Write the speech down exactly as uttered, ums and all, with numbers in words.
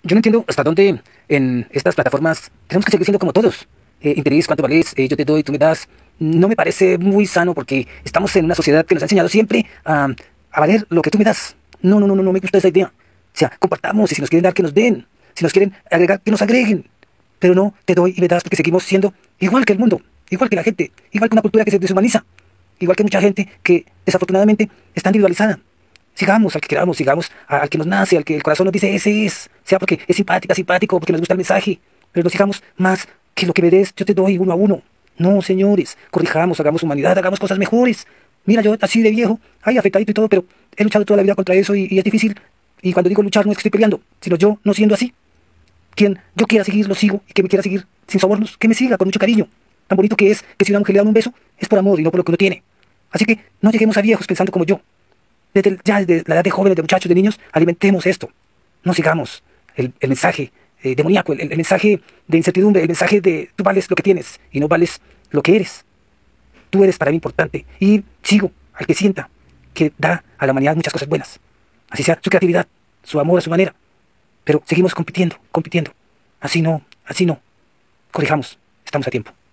Yo no entiendo hasta dónde en estas plataformas tenemos que seguir siendo como todos. Eh, interés, cuánto vales, eh, yo te doy, tú me das. No me parece muy sano porque estamos en una sociedad que nos ha enseñado siempre a, a valer lo que tú me das. No, no, no, no, no me gusta esa idea. O sea, compartamos y si nos quieren dar, que nos den. Si nos quieren agregar, que nos agreguen. Pero no te doy y me das porque seguimos siendo igual que el mundo, igual que la gente, igual que una cultura que se deshumaniza, igual que mucha gente que desafortunadamente está individualizada. Sigamos al que queramos, sigamos a- al que nos nace, al que el corazón nos dice ese es, sea porque es simpática, simpático, porque nos gusta el mensaje, pero no sigamos más que lo que me des, yo te doy uno a uno. No, señores, corrijamos, hagamos humanidad, hagamos cosas mejores. Mira, yo así de viejo, ay, afectadito y todo, pero he luchado toda la vida contra eso y, y es difícil. Y cuando digo luchar no es que estoy peleando, sino yo no siendo así. Quien yo quiera seguir, lo sigo, y que me quiera seguir sin sobornos, que me siga con mucho cariño. Tan bonito que es que si una mujer le da un beso, es por amor y no por lo que uno tiene. Así que no lleguemos a viejos pensando como yo. Desde el- ya desde la edad de jóvenes, de muchachos, de niños, alimentemos esto. No sigamos el, el mensaje eh, demoníaco, el, el mensaje de incertidumbre, el mensaje de tú vales lo que tienes y no vales lo que eres. Tú eres para mí importante y sigo al que sienta que da a la humanidad muchas cosas buenas. Así sea su creatividad, su amor a su manera. Pero seguimos compitiendo, compitiendo. Así no, así no. Corrijamos, estamos a tiempo.